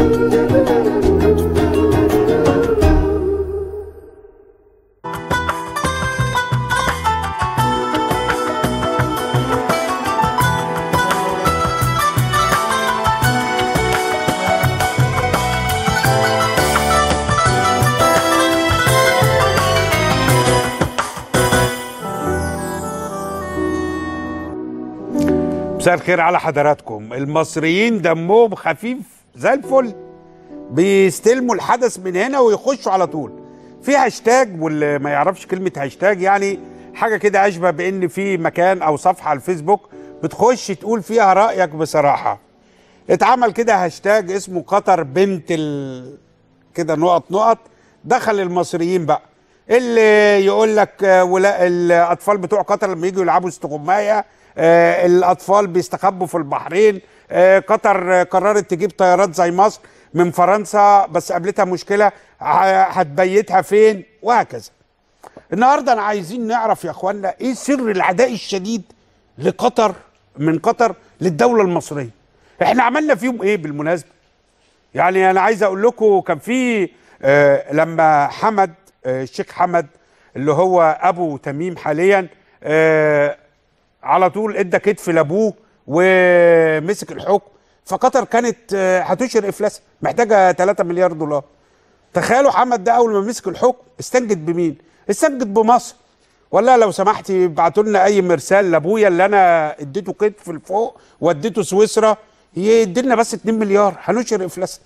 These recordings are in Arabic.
مساء الخير على حضراتكم. المصريين دمهم خفيف زي الفل، بيستلموا الحدث من هنا ويخشوا على طول في هاشتاج. واللي ما يعرفش كلمة هاشتاج يعني حاجة كده أشبه بإن في مكان أو صفحة على الفيسبوك بتخش تقول فيها رأيك بصراحة. اتعمل كده هاشتاج اسمه قطر بنت كده نقط. دخل المصريين بقى اللي يقول لك ولا الأطفال بتوع قطر لما يجوا يلعبوا استغماية، الأطفال بيستخبوا في البحرين، قطر قررت تجيب طيارات زي مصر من فرنسا بس قابلتها مشكلة هتبيتها فين، وهكذا. النهاردة أنا عايزين نعرف يا أخوانا إيه سر العداء الشديد لقطر من قطر للدولة المصرية. إحنا عملنا فيهم إيه بالمناسبة؟ يعني أنا عايز أقول لكم كان في لما حمد الشيخ حمد اللي هو أبو تميم حاليا على طول ادى كتف لابوه ومسك الحكم، فقطر كانت هتشهر افلاسها محتاجه 3 مليار دولار. تخيلوا حمد ده اول ما مسك الحكم استنجد بمين؟ استنجد بمصر. ولا لو سمحتي ابعتوا لنا اي مرسال لابويا اللي انا اديته كتف لفوق واديته سويسرا يدي لنا بس 2 مليار هنشهر افلاسها.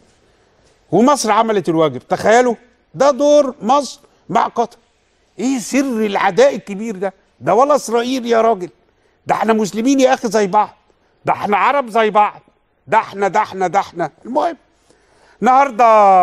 ومصر عملت الواجب. تخيلوا ده دور مصر مع قطر. ايه سر العداء الكبير ده؟ ده ولا اسرائيل يا راجل، ده احنا مسلمين يا اخي زي بعض، ده احنا عرب زي بعض، ده احنا. المهم النهارده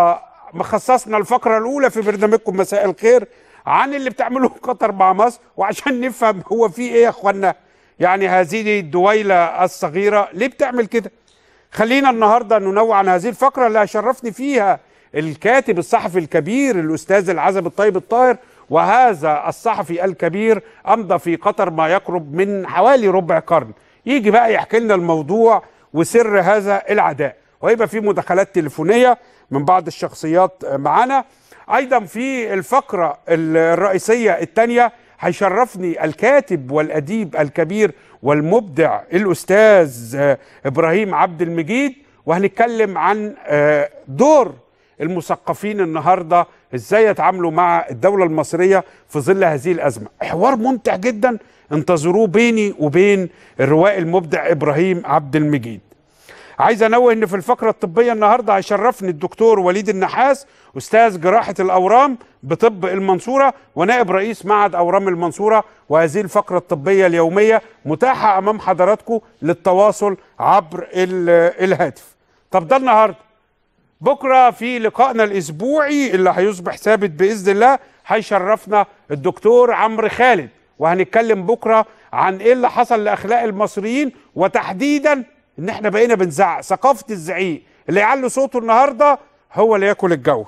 مخصصنا الفقره الاولى في برنامجكم مساء الخير عن اللي بتعمله قطر مع مصر، وعشان نفهم هو في ايه يا اخوانا. يعني هذه الدويله الصغيره ليه بتعمل كده؟ خلينا النهارده ننوع عن هذه الفقره اللي هشرفني فيها الكاتب الصحفي الكبير الاستاذ العزب الطيب الطاهر. وهذا الصحفي الكبير أمضى في قطر ما يقرب من حوالي ربع قرن، يجي بقى يحكي لنا الموضوع وسر هذا العداء. ويبقى في مداخلات تليفونية من بعض الشخصيات معنا. أيضا في الفقرة الرئيسية الثانية هيشرفني الكاتب والأديب الكبير والمبدع الأستاذ إبراهيم عبد المجيد، وهنتكلم عن دور المثقفين النهارده ازاي يتعاملوا مع الدولة المصرية في ظل هذه الأزمة. حوار ممتع جدا انتظروه بيني وبين الروائي المبدع إبراهيم عبد المجيد. عايز انوه ان في الفقرة الطبية النهارده هيشرفني الدكتور وليد النحاس أستاذ جراحة الأورام بطب المنصورة ونائب رئيس معهد أورام المنصورة. وهذه الفقرة الطبية اليومية متاحة أمام حضراتكم للتواصل عبر الهاتف. طب ده النهارده. بكرة في لقائنا الأسبوعي اللي هيصبح ثابت بإذن الله هيشرفنا الدكتور عمرو خالد، وهنتكلم بكرة عن إيه اللي حصل لأخلاق المصريين، وتحديدا إن إحنا بقينا بنزعق، ثقافة الزعيق اللي يعلي صوته النهاردة هو اللي ياكل الجو.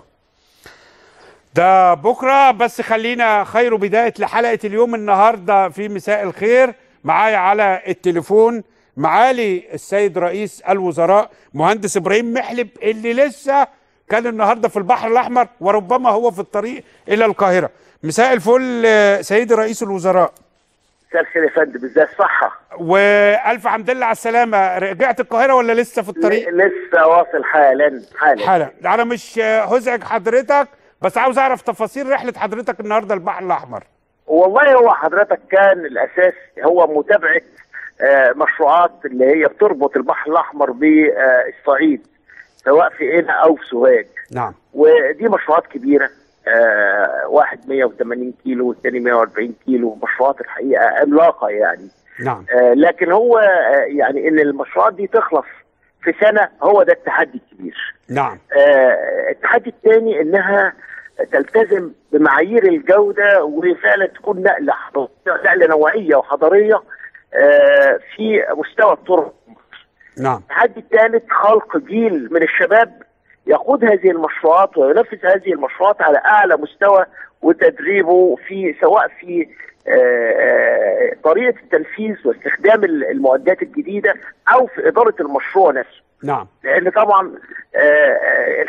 ده بكرة. بس خلينا خير بداية لحلقة اليوم النهاردة في مساء الخير. معايا على التليفون معالي السيد رئيس الوزراء مهندس إبراهيم محلب اللي لسه كان النهارده في البحر الأحمر وربما هو في الطريق إلى القاهرة. مساء الفل سيدي رئيس الوزراء. مساء الخير يا فندم، ازاي الصحة؟ وألف حمد لله على السلامة. رجعت القاهرة ولا لسه في الطريق؟ لسه واصل حالا. أنا مش هزعج حضرتك بس عاوز أعرف تفاصيل رحلة حضرتك النهارده البحر الأحمر. والله هو حضرتك كان الأساس هو متابعة مشروعات اللي هي بتربط البحر الأحمر بالصعيد سواء في قنا أو في سوهاج. نعم. ودي مشروعات كبيرة، واحد 180 كيلو والثاني 140 كيلو، مشروعات الحقيقة عملاقة يعني. نعم. لكن هو يعني إن المشروعات دي تخلص في سنة هو ده التحدي الكبير. نعم. التحدي الثاني إنها تلتزم بمعايير الجودة وفعلا تكون نقلة نوعية وحضارية في مستوى الطرق. نعم. التحدي الثالث خلق جيل من الشباب يقود هذه المشروعات وينفذ هذه المشروعات على اعلى مستوى، وتدريبه في سواء في طريقه التنفيذ واستخدام المعدات الجديده او في اداره المشروع نفسه. نعم. لان طبعا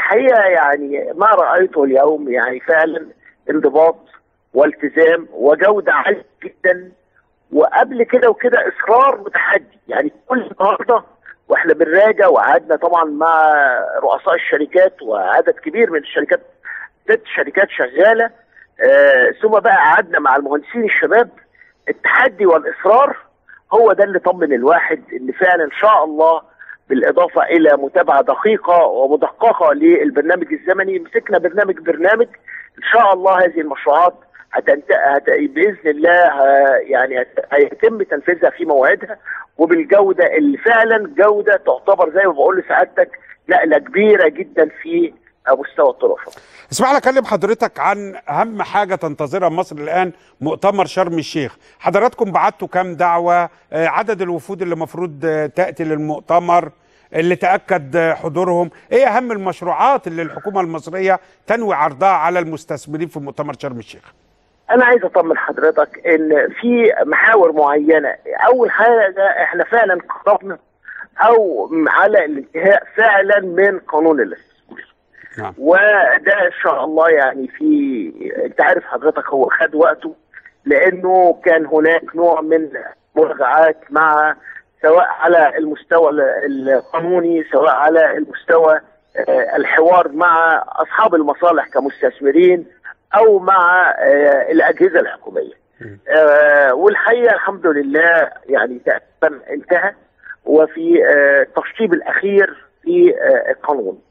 الحقيقه يعني ما رايته اليوم يعني فعلا انضباط والتزام وجوده عاليه جدا، وقبل كده وكده اصرار وتحدي. يعني كل النهارده واحنا بنراجع، وقعدنا طبعا مع رؤساء الشركات وعدد كبير من الشركات، 6 شركات شغاله، ثم بقى قعدنا مع المهندسين الشباب. التحدي والاصرار هو ده اللي طمن الواحد ان فعلا ان شاء الله، بالاضافه الى متابعه دقيقه ومدققه للبرنامج الزمني، مسكنا برنامج ان شاء الله هذه المشروعات باذن الله يعني هيتم تنفيذها في موعدها وبالجوده اللي فعلا جوده تعتبر زي ما بقول لسعادتك نقله كبيره جدا في مستوى الطرق. اسمح لي اكلم حضرتك عن اهم حاجه تنتظرها مصر الان، مؤتمر شرم الشيخ. حضراتكم بعتوا كام دعوه؟ عدد الوفود اللي المفروض تاتي للمؤتمر اللي تاكد حضورهم؟ ايه اهم المشروعات اللي الحكومه المصريه تنوي عرضها على المستثمرين في مؤتمر شرم الشيخ؟ انا عايز اطمن حضرتك ان في محاور معينه. اول حاجه احنا فعلا قربنا او على الانتهاء فعلا من قانون الاستثمار. نعم. وده ان شاء الله يعني انت عارف حضرتك هو خد وقته، لانه كان هناك نوع من مراجعات مع سواء على المستوى القانوني، سواء على المستوى الحوار مع اصحاب المصالح كمستثمرين او مع الاجهزه الحكوميه. والحقيقه الحمد لله يعني تقريبا انتهى، وفي التشطيب الاخير في القانون.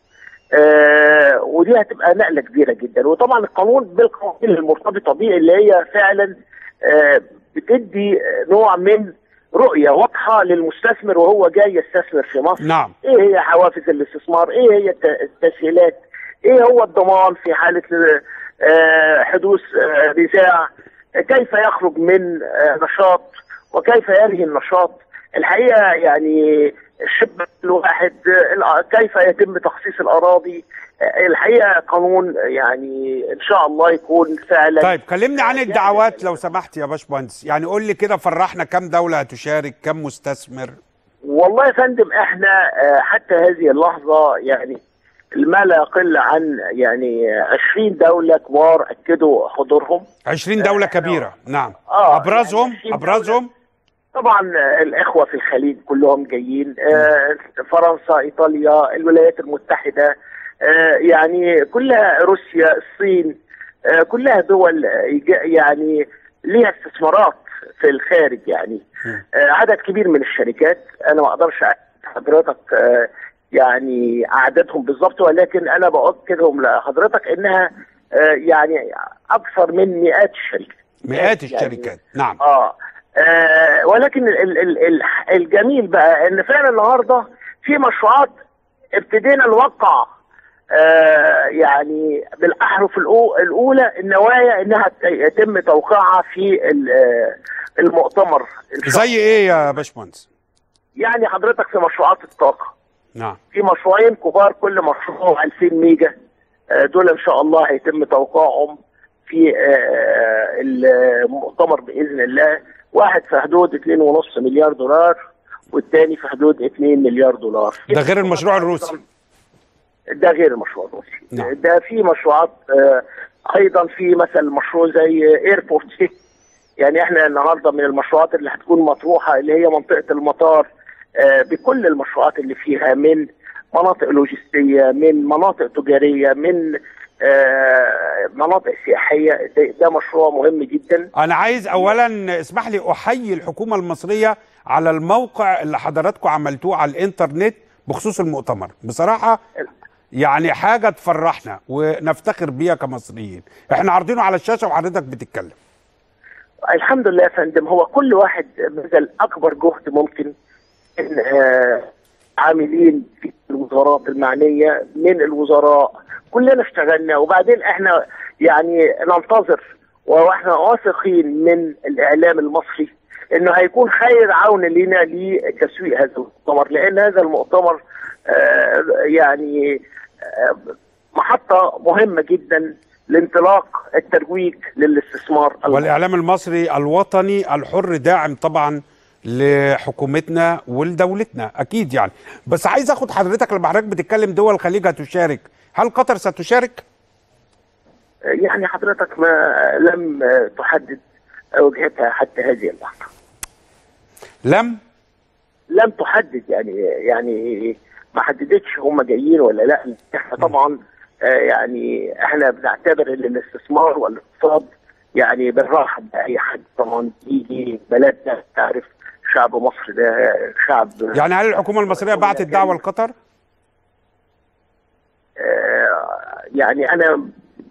ودي هتبقى نقله كبيره جدا. وطبعا القانون بالقوانين المرتبطه به اللي هي فعلا بتدي نوع من رؤيه واضحه للمستثمر وهو جاي يستثمر في مصر. نعم. ايه هي حوافز الاستثمار؟ ايه هي التسهيلات؟ ايه هو الضمان في حاله حدوث نزاع؟ كيف يخرج من نشاط وكيف ينهي النشاط؟ الحقيقه يعني الشبه الواحد، كيف يتم تخصيص الاراضي. الحقيقه قانون يعني ان شاء الله يكون فعلا. طيب كلمني عن الدعوات لو سمحت يا باشمهندس، يعني قول لي كده، فرحنا كم دوله هتشارك، كم مستثمر؟ والله يا فندم احنا حتى هذه اللحظه يعني ما لا يقل عن يعني 20 دوله كبار اكدوا حضورهم. 20 دوله كبيره. نعم. ابرزهم ابرزهم طبعا الاخوه في الخليج كلهم جايين، فرنسا، ايطاليا، الولايات المتحده، يعني كلها، روسيا، الصين، كلها دول يعني ليها استثمارات في الخارج. يعني عدد كبير من الشركات، انا ما اقدرش حضرتك يعني اعدادهم بالظبط، ولكن انا باكدهم لحضرتك انها يعني اكثر من مئات الشركات. مئات الشركات يعني. نعم. ولكن الجميل بقى ان فعلا النهارده في مشروعات ابتدينا نوقع يعني بالاحرف الاولى النوايا انها يتم توقيعها في المؤتمر. زي ايه يا باشمهندس؟ يعني حضرتك في مشروعات الطاقه. نعم. في مشروعين كبار، كل مشروع 2000 ميجا، دول ان شاء الله هيتم توقيعهم في المؤتمر باذن الله. واحد في حدود 2.5 مليار دولار، والثاني في حدود 2 مليار دولار. ده غير المشروع الروسي. ده غير المشروع الروسي. نعم. ده في مشروعات ايضا، في مثلا مشروع زي ايربورت. يعني احنا النهارده من المشروعات اللي هتكون مطروحه اللي هي منطقه المطار، بكل المشروعات اللي فيها، من مناطق لوجستيه، من مناطق تجاريه، من مناطق سياحيه. ده مشروع مهم جدا. انا عايز اولا اسمح لي احيي الحكومه المصريه على الموقع اللي حضراتكم عملتوه على الانترنت بخصوص المؤتمر. بصراحه يعني حاجه تفرحنا ونفتخر بيها كمصريين. احنا عارضينه على الشاشه وحضرتك بتتكلم. الحمد لله يا فندم. هو كل واحد بذل اكبر جهد ممكن من عاملين في الوزارات المعنيه، من الوزراء كلنا اشتغلنا. وبعدين احنا يعني ننتظر واحنا واثقين من الاعلام المصري انه هيكون خير عون لنا لتسويق هذا المؤتمر، لان هذا المؤتمر يعني محطه مهمه جدا لانطلاق الترويج للاستثمار والاعلام المصري الوطني الحر داعم طبعا لحكومتنا ولدولتنا اكيد يعني. بس عايز اخد حضرتك لما حضرتك بتتكلم دول الخليج هتشارك، هل قطر ستشارك؟ يعني حضرتك ما لم تحدد وجهتها حتى هذه اللحظه. لم تحدد، يعني ما حددتش هم جايين ولا لا. احنا طبعا يعني احنا بنعتبر ان الاستثمار والاقتصاد يعني بنرحب باي حد طبعا يجي بلدنا. تعرف شعب مصر ده شعب. يعني هل الحكومه المصريه بعتت دعوه لقطر؟ يعني انا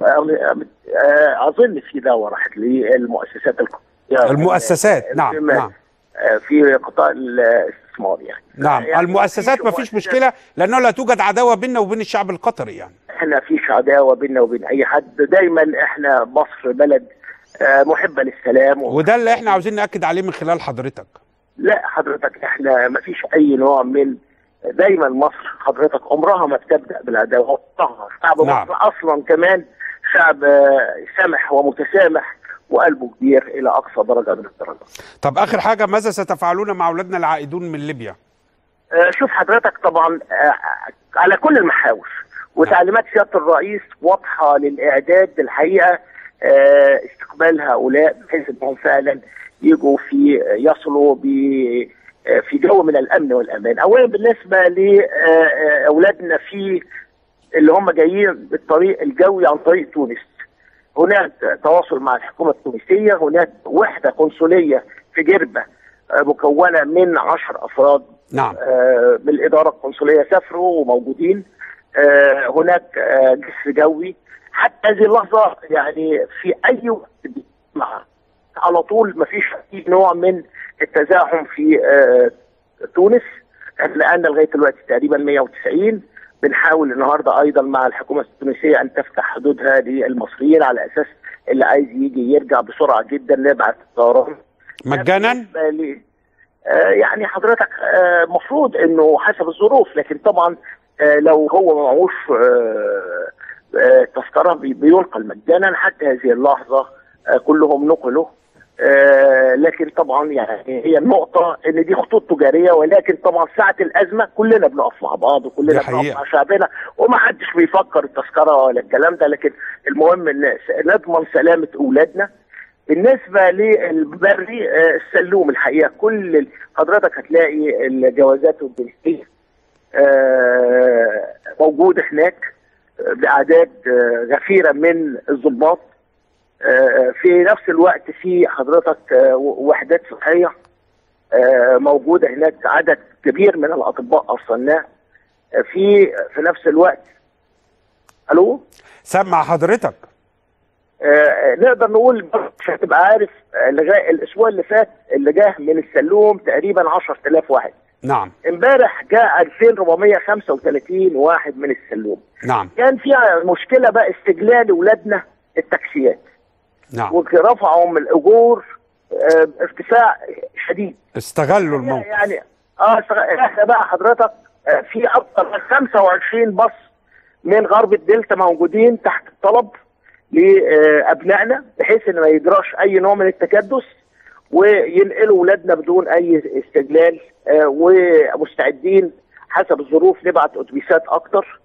اظن في دعوه راحت للمؤسسات المؤسسات. نعم في قطاع الاستثمار يعني. نعم يعني المؤسسات ما فيش مشكله، لانه لا توجد عداوه بيننا وبين الشعب القطري. يعني احنا فيش عداوه بيننا وبين اي حد، دايما احنا مصر بلد محبه للسلام وده اللي احنا عاوزين ناكد عليه من خلال حضرتك. لا حضرتك احنا ما فيش اي نوع من، دايما مصر حضرتك عمرها ما بتبدا بالعداوه. شعب مصر اصلا كمان شعب سامح ومتسامح وقلبه كبير الى اقصى درجه من الدرجات. طب اخر حاجه، ماذا ستفعلون مع اولادنا العائدون من ليبيا؟ شوف حضرتك طبعا على كل المحاور، وتعليمات سياده الرئيس واضحه للاعداد الحقيقه استقبال هؤلاء، بحيث انهم فعلا يجوا يصلوا في جو من الامن والامان. اولا بالنسبه لاولادنا في اللي هم جايين بالطريق الجوي عن طريق تونس، هناك تواصل مع الحكومه التونسيه. هناك وحده قنصليه في جربه مكونه من 10 افراد. نعم. من الاداره القنصليه سافروا وموجودين. هناك جسر جوي حتى هذه اللحظه، يعني في اي وقت على طول ما فيش اي نوع من التزاحم في تونس. احنا لغايه دلوقتي تقريبا 190. بنحاول النهارده ايضا مع الحكومه التونسيه ان تفتح حدودها للمصريين، على اساس اللي عايز يجي يرجع بسرعه جدا نبعت طيران مجانا. يعني حضرتك مفروض انه حسب الظروف، لكن طبعا لو هو معهوش تذكره بينقل مجانا. حتى هذه اللحظه كلهم نقلوا. لكن طبعا يعني هي النقطه ان دي خطوط تجاريه، ولكن طبعا ساعه الازمه كلنا بنقف مع بعض وكلنا بنقف مع شعبنا، وما حدش بيفكر التذكره ولا الكلام ده. لكن المهم ان نضمن سلامه اولادنا. بالنسبه للبري السلوم الحقيقه كل حضرتك هتلاقي الجوازات الجنسيه موجوده هناك باعداد غفيره من الضباط. في نفس الوقت في حضرتك وحدات صحيه موجوده هناك، عدد كبير من الاطباء ارسلناه. في نفس الوقت الو سمع حضرتك. نقدر نقول مش هتبقى عارف لغايه الاسبوع اللي فات اللي جه من السلوم تقريبا 10,000 واحد. نعم. امبارح جاء 2435 واحد من السلوم. نعم. كان فيها مشكله بقى استجلال اولادنا التاكسيات. نعم. ورفعوا من الاجور ارتفاع شديد. استغلوا الموقف. يعني احنا بقى حضرتك في اكثر من 25 باص من غرب الدلتا موجودين تحت الطلب لابنائنا، بحيث ان ما يجراش اي نوع من التكدس وينقلوا اولادنا بدون اي استجلال. ومستعدين حسب الظروف نبعت اتوبيسات اكتر.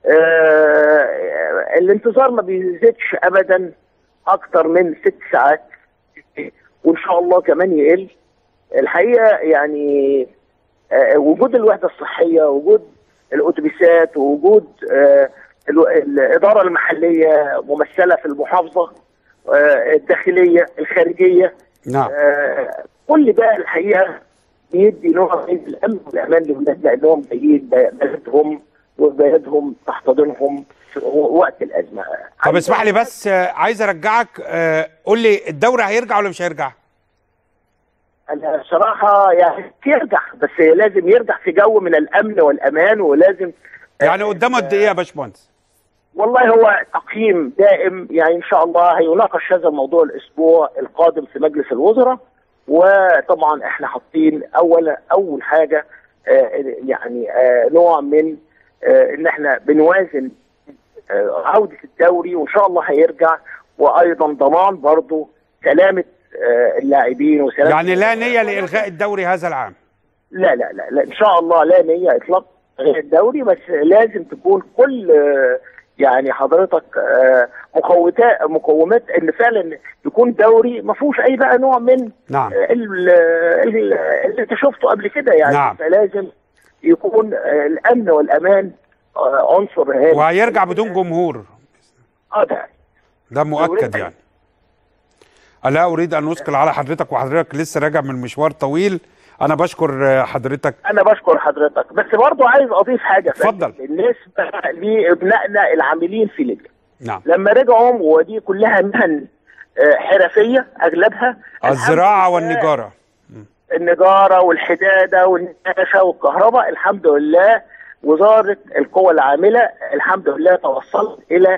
الانتظار ما بيزيدش ابدا اكتر من 6 ساعات، وان شاء الله كمان يقل. الحقيقه يعني وجود الوحده الصحيه، وجود الاتوبيسات، ووجود الاداره المحليه ممثله في المحافظه، الداخليه، الخارجيه. نعم. كل ده الحقيقه بيدي نوع من الامن والامان للناس، لانهم جايين بلدهم وبلدهم تحتضنهم في وقت الازمه. طب اسمح لي بس عايز ارجعك، قول لي الدوري هيرجع ولا مش هيرجع؟ انا صراحه يعني يرجع، بس لازم يرجع في جو من الامن والامان، ولازم يعني قدامه قد ايه يا باشمهندس؟ والله هو تقييم دائم، يعني ان شاء الله هيناقش هذا الموضوع الاسبوع القادم في مجلس الوزراء. وطبعا احنا حاطين اول حاجه يعني نوع من ان احنا بنوازن عوده الدوري، وان شاء الله هيرجع، وايضا ضمان برضه سلامه اللاعبين وسلامه. يعني لا نيه لالغاء الدوري هذا العام؟ لا لا لا, لا ان شاء الله لا نيه اطلاق الدوري، بس لازم تكون كل يعني حضرتك مقومات ان فعلا يكون دوري ما فيهوش اي بقى نوع من نعم اللي انت شفته قبل كده يعني. نعم. فلازم يكون الامن والامان عنصر هام، وهيرجع بدون جمهور. ده مؤكد يعني. لا اريد ان اثقل على حضرتك، وحضرتك لسه راجع من مشوار طويل. انا بشكر حضرتك. انا بشكر حضرتك، بس برضو عايز اضيف حاجه. اتفضل. بالنسبه لابنائنا العاملين في ليبيا، نعم، لما رجعوا ودي كلها مهن حرفيه اغلبها، الزراعه والنجاره، النجاره والحداده والنقاشه والكهرباء، الحمد لله وزاره القوى العامله الحمد لله توصلت الى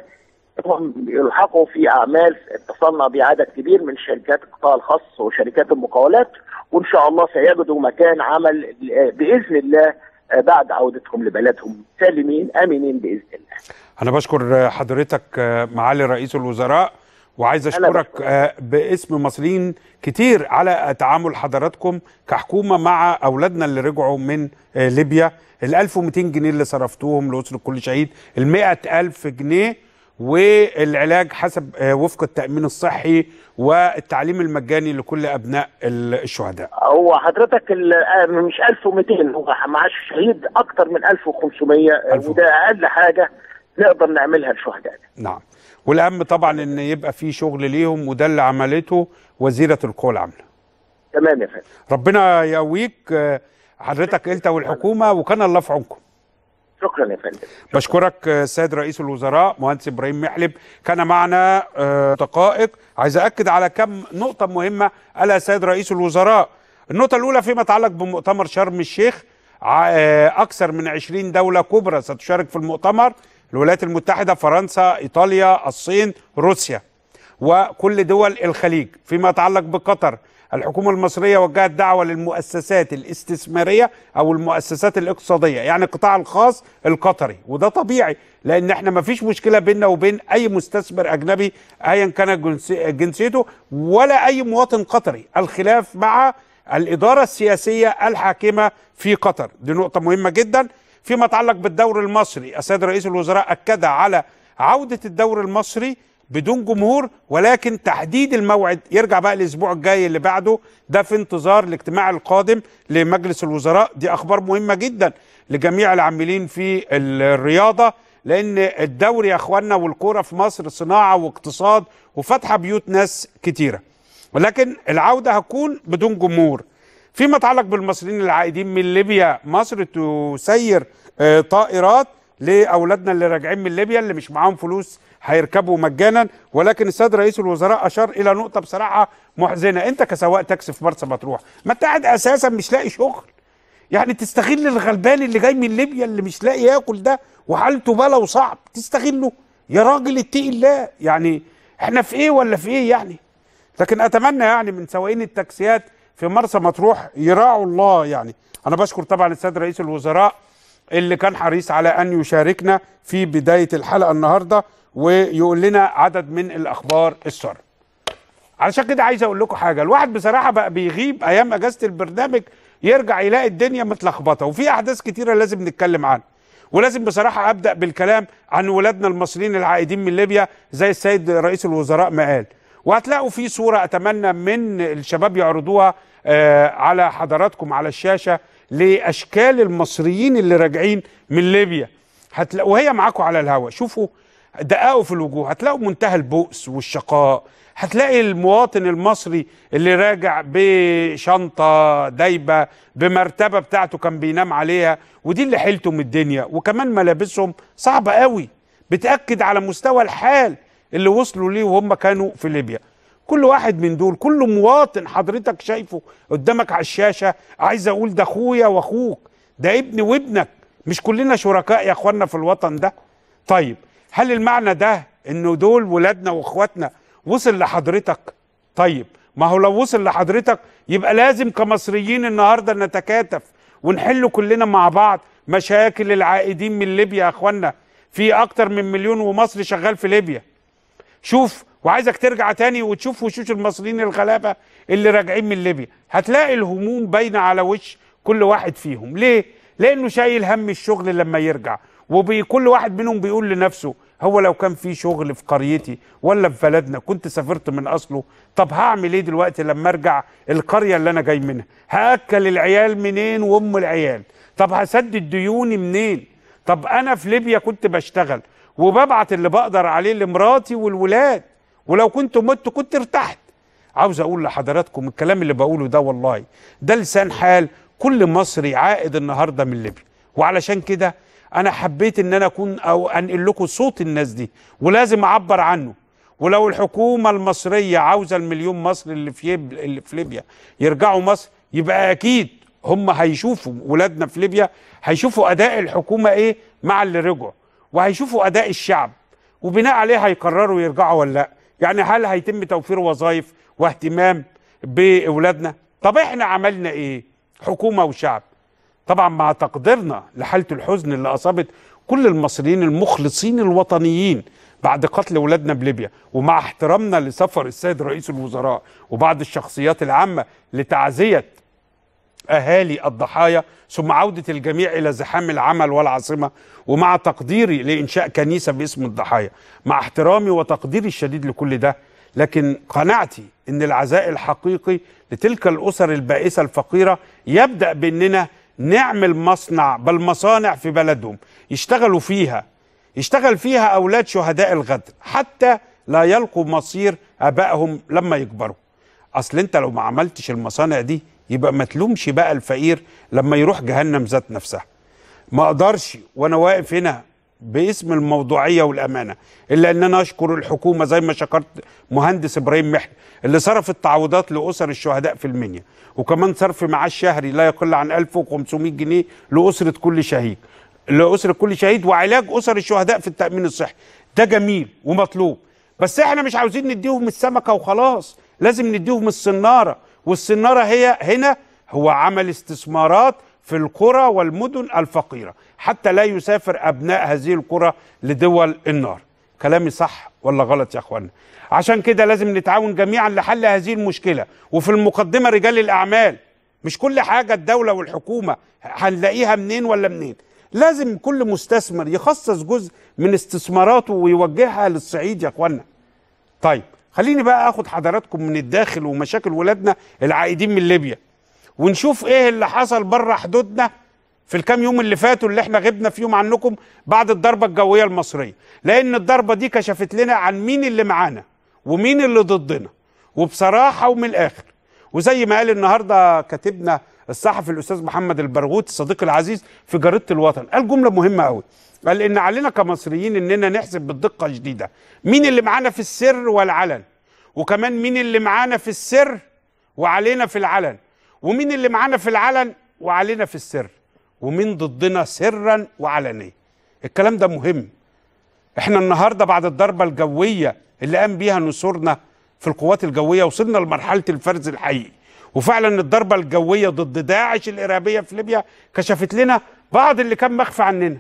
يلحقوا في اعمال تصنع بعدد كبير من شركات القطاع الخاص وشركات المقاولات، وان شاء الله سيجدوا مكان عمل باذن الله بعد عودتهم لبلدهم سالمين امنين باذن الله. انا بشكر حضرتك معالي رئيس الوزراء، وعايز اشكرك باسم مصريين كتير على تعامل حضراتكم كحكومه مع اولادنا اللي رجعوا من ليبيا. ال 1200 جنيه اللي صرفتوهم لاسره كل شهيد، ال 100,000 جنيه، والعلاج حسب وفق التأمين الصحي، والتعليم المجاني لكل أبناء الشهداء. هو حضرتك مش 1200، هو معاش شهيد أكتر من 1500 وده أقل حاجة نقدر نعملها للشهداء. نعم، والأهم طبعا إن يبقى في شغل ليهم، وده اللي عملته وزيرة القوى العاملة. تمام يا فندم. ربنا يقويك حضرتك أنت والحكومة، وكان الله في عونكم. شكرا يا فندم. بشكرك السيد رئيس الوزراء مهندس ابراهيم محلب، كان معنا دقائق. عايز أكد على كم نقطة مهمة قالها السيد رئيس الوزراء. النقطة الأولى فيما يتعلق بمؤتمر شرم الشيخ، أكثر من 20 دولة كبرى ستشارك في المؤتمر: الولايات المتحدة، فرنسا، إيطاليا، الصين، روسيا، وكل دول الخليج. فيما يتعلق بقطر، الحكومة المصرية وجهت دعوة للمؤسسات الاستثمارية أو المؤسسات الاقتصادية، يعني القطاع الخاص القطري، وده طبيعي لأن احنا ما فيش مشكلة بيننا وبين أي مستثمر أجنبي أيا كان جنسيته ولا أي مواطن قطري. الخلاف مع الإدارة السياسية الحاكمة في قطر، دي نقطة مهمة جدا. فيما يتعلق بالدور المصري، السيد رئيس الوزراء أكد على عودة الدور المصري بدون جمهور، ولكن تحديد الموعد يرجع بقى الاسبوع الجاي اللي بعده، ده في انتظار الاجتماع القادم لمجلس الوزراء. دي اخبار مهمه جدا لجميع العاملين في الرياضه، لان الدوري يا اخوانا والكوره في مصر صناعه واقتصاد وفتح بيوت ناس كتيره، ولكن العوده هتكون بدون جمهور. فيما يتعلق بالمصريين العائدين من ليبيا، مصر تسير طائرات لاولادنا اللي راجعين من ليبيا اللي مش معاهم فلوس هيركبوا مجانا، ولكن السيد رئيس الوزراء اشار الى نقطه بصراحه محزنه. انت كسواق تاكسي في مرسى مطروح ما انت قاعد اساسا مش لاقي شغل، يعني تستغل الغلبان اللي جاي من ليبيا اللي مش لاقي ياكل ده وحالته بلا وصعب تستغله يا راجل اتقي الله. يعني احنا في ايه ولا في ايه يعني؟ لكن اتمنى يعني من سواقين التاكسيات في مرسى مطروح يراعوا الله. يعني انا بشكر طبعا السيد رئيس الوزراء اللي كان حريص على ان يشاركنا في بدايه الحلقه النهارده ويقول لنا عدد من الاخبار الساره. علشان كده عايز اقول لكم حاجه، الواحد بصراحه بقى بيغيب ايام اجازه البرنامج يرجع يلاقي الدنيا متلخبطه وفي احداث كتيره لازم نتكلم عنها، ولازم بصراحه ابدا بالكلام عن ولادنا المصريين العائدين من ليبيا زي السيد رئيس الوزراء ما قال. وهتلاقوا في صوره اتمنى من الشباب يعرضوها على حضراتكم على الشاشه لاشكال المصريين اللي راجعين من ليبيا، وهي معاكم على الهواء. شوفوا دققوا في الوجوه، هتلاقوا منتهى البؤس والشقاء. هتلاقي المواطن المصري اللي راجع بشنطة دايبة بمرتبة بتاعته كان بينام عليها ودي اللي حيلته من الدنيا، وكمان ملابسهم صعبة قوي بتأكد على مستوى الحال اللي وصلوا ليه وهم كانوا في ليبيا. كل واحد من دول، كل مواطن حضرتك شايفه قدامك على الشاشة، عايز اقول ده اخويا واخوك، ده ابني وابنك، مش كلنا شركاء يا اخوانا في الوطن ده؟ طيب هل المعنى ده انه دول ولادنا واخواتنا وصل لحضرتك؟ طيب ما هو لو وصل لحضرتك يبقى لازم كمصريين النهارده نتكاتف ونحل كلنا مع بعض مشاكل العائدين من ليبيا. يا اخوانا في اكتر من 1 مليون ومصري شغال في ليبيا. شوف، وعايزك ترجع تاني وتشوف وشوش المصريين الغلابه اللي راجعين من ليبيا، هتلاقي الهموم باينه على وش كل واحد فيهم. ليه؟ لانه شايل هم الشغل لما يرجع، وكل واحد منهم بيقول لنفسه هو لو كان في شغل في قريتي ولا في بلدنا كنت سافرت من اصله. طب هعمل ايه دلوقتي لما ارجع القريه اللي انا جاي منها؟ هاكل العيال منين وام العيال؟ طب هسدد ديوني منين؟ طب انا في ليبيا كنت بشتغل وببعت اللي بقدر عليه لمراتي والولاد، ولو كنت مت كنت ارتحت. عاوز اقول لحضراتكم الكلام اللي بقوله ده والله ده لسان حال كل مصري عائد النهارده من ليبيا، وعلشان كده انا حبيت ان انا اكون او انقل لكم صوت الناس دي، ولازم اعبر عنه. ولو الحكومه المصريه عاوزه المليون مصري اللي في ليبيا يرجعوا مصر، يبقى اكيد هم هيشوفوا ولادنا في ليبيا، هيشوفوا اداء الحكومه ايه مع اللي رجعوا، وهيشوفوا اداء الشعب، وبناء عليه هيقرروا يرجعوا ولا لا. يعني هل هيتم توفير وظائف واهتمام باولادنا؟ طب احنا عملنا ايه حكومه وشعب؟ طبعا مع تقديرنا لحاله الحزن اللي اصابت كل المصريين المخلصين الوطنيين بعد قتل ولادنا بليبيا، ومع احترامنا لسفر السيد رئيس الوزراء وبعض الشخصيات العامه لتعزيه اهالي الضحايا ثم عوده الجميع الى زحام العمل والعاصمه، ومع تقديري لانشاء كنيسه باسم الضحايا، مع احترامي وتقديري الشديد لكل ده، لكن قناعتي ان العزاء الحقيقي لتلك الاسر البائسه الفقيره يبدا باننا نعمل مصنع، بل مصانع في بلدهم يشتغل فيها اولاد شهداء الغدر حتى لا يلقوا مصير ابائهم لما يكبروا. اصل انت لو ما عملتش المصانع دي يبقى ما تلومش بقى الفقير لما يروح جهنم ذات نفسها. ما اقدرش وانا واقف هنا باسم الموضوعيه والامانه الا ان انا اشكر الحكومه زي ما شكرت مهندس ابراهيم محي اللي صرف التعويضات لاسر الشهداء في المنيا، وكمان صرف معاش شهري لا يقل عن 1500 جنيه لاسره كل شهيد، وعلاج اسر الشهداء في التامين الصحي. ده جميل ومطلوب، بس احنا مش عاوزين نديهم السمكه وخلاص، لازم نديهم الصناره، والصناره هي هنا هو عمل استثمارات في القرى والمدن الفقيرة حتى لا يسافر أبناء هذه القرى لدول النار. كلامي صح ولا غلط يا أخوانا؟ عشان كده لازم نتعاون جميعا لحل هذه المشكلة، وفي المقدمة رجال الأعمال. مش كل حاجة الدولة والحكومة هنلاقيها منين ولا منين، لازم كل مستثمر يخصص جزء من استثماراته ويوجهها للصعيد يا أخوانا. طيب خليني بقى أخد حضراتكم من الداخل ومشاكل ولادنا العائدين من ليبيا، ونشوف ايه اللي حصل بره حدودنا في الكام يوم اللي فاتوا اللي احنا غبنا فيهم عنكم بعد الضربة الجوية المصرية، لان الضربة دي كشفت لنا عن مين اللي معانا ومين اللي ضدنا، وبصراحة ومن الاخر. وزي ما قال النهاردة كاتبنا الصحفي الاستاذ محمد البرغوثي صديقي العزيز في جريدة الوطن، قال جملة مهمة قوي، قال ان علينا كمصريين اننا نحسب بدقة شديدة مين اللي معانا في السر والعلن، وكمان مين اللي معانا في السر وعلينا في العلن، ومين اللي معانا في العلن وعلينا في السر، ومين ضدنا سرا وعلنيا. الكلام ده مهم. احنا النهارده بعد الضربه الجويه اللي قام بيها نصورنا في القوات الجويه وصلنا لمرحله الفرز الحقيقي، وفعلا الضربه الجويه ضد داعش الارهابيه في ليبيا كشفت لنا بعض اللي كان مخفي عننا.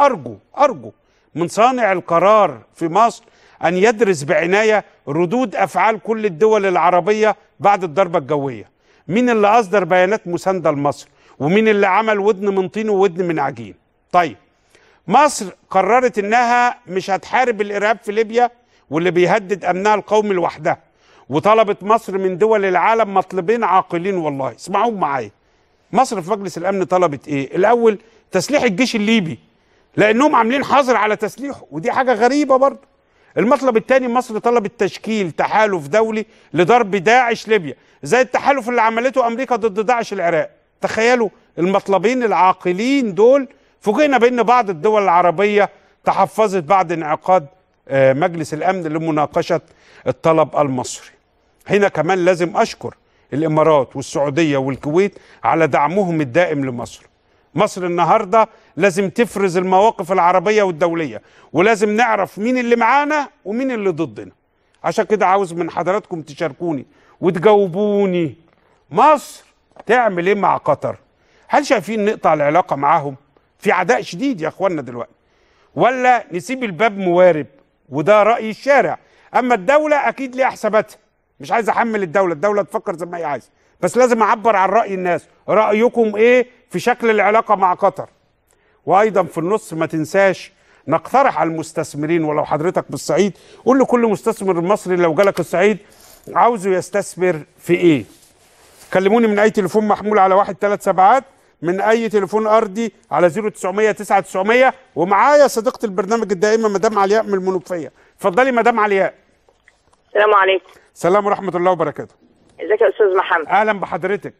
وارجو من صانع القرار في مصر ان يدرس بعنايه ردود افعال كل الدول العربيه بعد الضربه الجويه. مين اللي أصدر بيانات مساندة لمصر، ومين اللي عمل ودن من طين وودن من عجين. طيب مصر قررت انها مش هتحارب الارهاب في ليبيا واللي بيهدد امنها القومي لوحدها، وطلبت مصر من دول العالم مطلبين عاقلين والله، اسمعوهم معايا. مصر في مجلس الامن طلبت ايه؟ الاول تسليح الجيش الليبي لانهم عاملين حظر على تسليحه، ودي حاجة غريبة برضه. المطلب الثاني مصر طلبت تشكيل تحالف دولي لضرب داعش ليبيا زي التحالف اللي عملته امريكا ضد داعش العراق. تخيلوا المطلبين العاقلين دول، فوجئنا بان بعض الدول العربيه تحفظت بعد انعقاد مجلس الامن لمناقشه الطلب المصري. هنا كمان لازم اشكر الامارات والسعوديه والكويت على دعمهم الدائم لمصر. مصر النهارده لازم تفرز المواقف العربيه والدوليه، ولازم نعرف مين اللي معانا ومين اللي ضدنا. عشان كده عاوز من حضراتكم تشاركوني وتجاوبوني، مصر تعمل ايه مع قطر؟ هل شايفين نقطع العلاقه معاهم؟ في عداء شديد يا اخوانا دلوقتي، ولا نسيب الباب موارب؟ وده راي الشارع. اما الدوله اكيد ليها حساباتها، مش عايز احمل الدوله تفكر زي ما هي عايزه، بس لازم اعبر عن راي الناس. رايكم ايه في شكل العلاقه مع قطر؟ وايضا في النص ما تنساش نقترح على المستثمرين، ولو حضرتك بالصعيد قول لكل مستثمر مصري لو جالك الصعيد عاوزه يستثمر في ايه. كلموني من اي تليفون محمول على 137، من اي تليفون ارضي على 0900 9900، ومعايا صديقه البرنامج الدائمه مدام علياء من المنوفيه. اتفضلي مدام علياء. السلام عليكم. السلام ورحمه الله وبركاته. ازيك يا استاذ محمد؟ اهلا بحضرتك.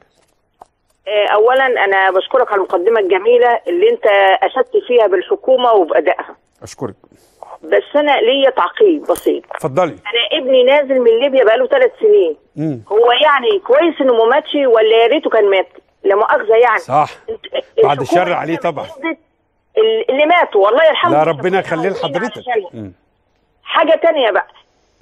اولا انا بشكرك على المقدمه الجميله اللي انت اشدت فيها بالحكومه وبادائها. اشكرك. بس انا ليا تعقيب بسيط. اتفضلي. انا ابني نازل من ليبيا بقاله 3 سنين. هو يعني كويس انه ما ماتش ولا يا ريته كان مات؟ لا مؤاخذه يعني. صح. بعد الشر عليه طبعا. اللي ماتوا والله يرحمه. لا ربنا يخليه لحضرتك. حاجه تانية بقى،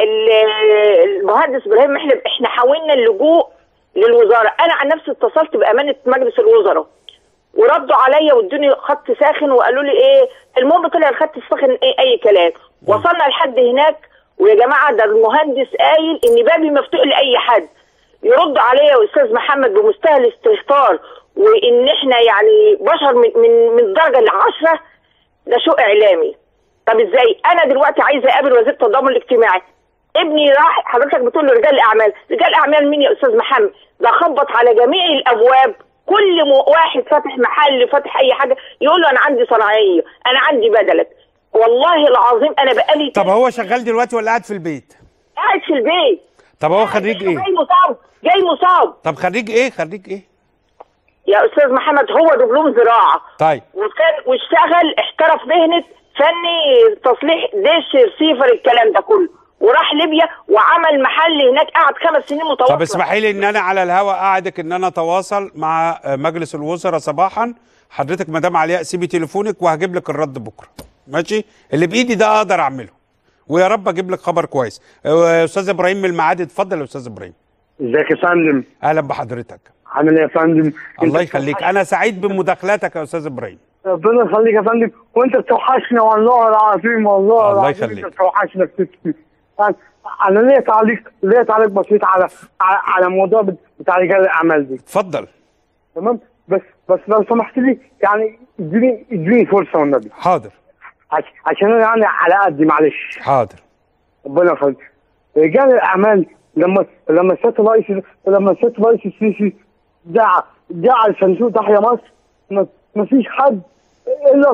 المهندس ابراهيم احنا حاولنا اللجوء للوزاره. انا عن نفسي اتصلت بامانه مجلس الوزراء وردوا عليا وادوني خط ساخن وقالوا لي ايه، المهم طلع الخط الساخن ايه اي كلام. وصلنا لحد هناك ويا جماعه ده المهندس قايل ان بابي مفتوح لاي حد. يرد عليا يا استاذ محمد بمنتهى الاستهتار وان احنا يعني بشر من الدرجه ال10. ده شو اعلامي. طب ازاي انا دلوقتي عايزه اقابل وزير التضامن الاجتماعي، ابني راح حضرتك بتقول له رجال اعمال، رجال اعمال مين يا استاذ محمد؟ ده خبط على جميع الابواب، كل واحد فاتح محل فاتح اي حاجه يقول له انا عندي صناعيه، انا عندي بدلك. والله العظيم انا بقالي. طب هو شغال دلوقتي ولا قاعد في البيت؟ قاعد في البيت. طب هو خريج ايه؟ جاي مصاب. طب خريج ايه؟ خريج ايه؟ يا استاذ محمد هو دبلوم زراعه. طيب. واشتغل احترف مهنه فني تصليح دش رسيفر الكلام ده كله، وراح ليبيا وعمل محل هناك قعد 5 سنين متواصله. طب اسمحي لي ان انا على الهواء اقعدك ان انا اتواصل مع مجلس الوزراء صباحا. حضرتك مدام علياء سيبي تليفونك وهجيب لك الرد بكره. ماشي؟ اللي بايدي ده اقدر اعمله. ويا رب اجيب لك خبر كويس. استاذ ابراهيم من المعادي، اتفضل يا استاذ ابراهيم. ازيك يا فندم؟ اهلا بحضرتك. عامل ايه يا فندم؟ الله يخليك، انا سعيد بمداخلتك يا استاذ ابراهيم. ربنا يخليك يا فندم، وانت بتوحشنا والله العظيم، والله الله العظيم يخليك. انت بتوحشنا كتير. انا ليا تعليق بسيط على موضوع بتاع رجال الاعمال دي. اتفضل. تمام؟ بس لو سمحت لي يعني اديني فرصه والنبي. حاضر. عشان انا يعني على قدي معلش. حاضر. ربنا يخليك. رجال الاعمال لما سياده الرئيس السيسي دعا الصندوق تحيا مصر، ما فيش حد الا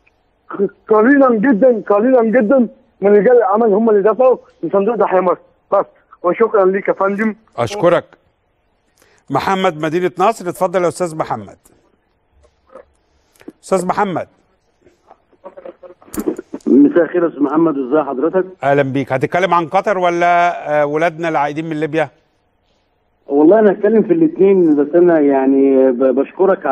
قليلا جدا من رجال الاعمال هم اللي دفعوا لصندوق تحيا مصر بس. وشكرا ليك يا فندم. اشكرك. محمد مدينه نصر، اتفضل يا استاذ محمد. استاذ محمد. مساء الخير يا استاذ محمد، ازي حضرتك؟ اهلا بيك. هتتكلم عن قطر ولا ولادنا العائدين من ليبيا؟ والله انا هتكلم في الاثنين، بس انا يعني بشكرك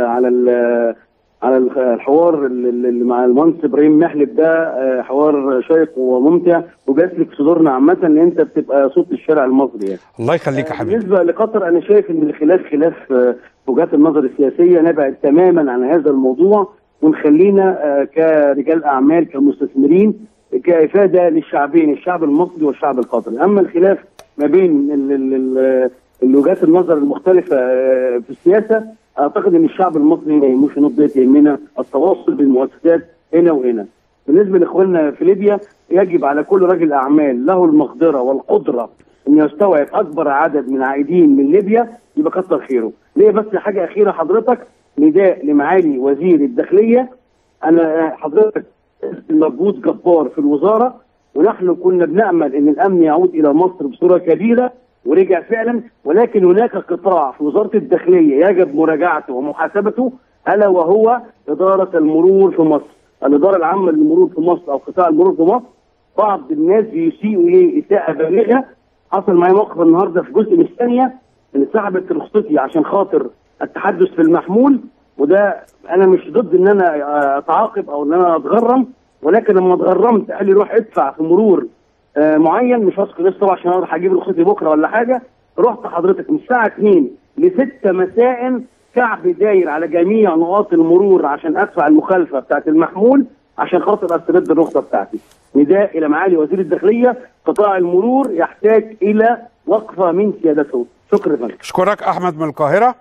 على الحوار اللي مع المهندس ابراهيم محلب ده. حوار شيق وممتع وبيسلك صدورنا عامه ان انت بتبقى صوت الشارع المصري يعني. الله يخليك يا حبيبي. بالنسبه لقطر انا شايف ان الخلاف خلاف وجهات النظر السياسيه، نبعد تماما عن هذا الموضوع ونخلينا كرجال اعمال كمستثمرين كافاده للشعبين، الشعب المصري والشعب القطري. اما الخلاف ما بين وجهات النظر المختلفه في السياسه، اعتقد ان الشعب المصري ما يهموش النقطه دي، يهمنا التواصل بالمؤسسات هنا وهنا. بالنسبه لاخواننا في ليبيا، يجب على كل رجل اعمال له المقدره والقدره ان يستوعب اكبر عدد من عائدين من ليبيا، يبقى كتر خيره. ليه بس حاجه اخيره حضرتك، نداء لمعالي وزير الداخليه. انا حضرتك مجهود جبار في الوزاره، ونحن كنا بنامل ان الامن يعود الى مصر بصوره كبيره ورجع فعلا، ولكن هناك قطاع في وزاره الداخليه يجب مراجعته ومحاسبته، الا وهو اداره المرور في مصر. الاداره العامه للمرور في مصر او قطاع المرور في مصر، بعض الناس بيسيئوا اليه اساءه بالغه. حصل معايا موقف النهارده في جزء من الثانيه ان سحبت رخصتي عشان خاطر التحدث في المحمول، وده انا مش ضد ان انا اتعاقب او ان انا اتغرم، ولكن لما اتغرمت قال لي روح ادفع في مرور معين، مش هذكر لسه عشان اروح اجيب رخصتي بكره ولا حاجه. رحت حضرتك من الساعه 2 ل 6 مساء كعب داير على جميع نقاط المرور عشان ادفع المخالفه بتاعت المحمول عشان خاطر استرد الرخصه بتاعتي. نداء الى معالي وزير الداخليه، قطاع المرور يحتاج الى وقفه من سيادته. شكرا لك. اشكرك. احمد من القاهره.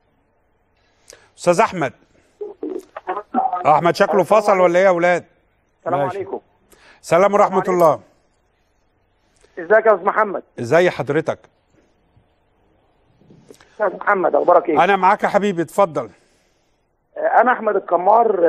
استاذ احمد. احمد شكله فصل ولا ايه يا اولاد؟ السلام ماشي. عليكم. سلام ورحمه الله. ازيك يا استاذ محمد؟ ازي حضرتك؟ استاذ محمد اخبارك ايه؟ انا معاك يا حبيبي، اتفضل. انا احمد الكمار،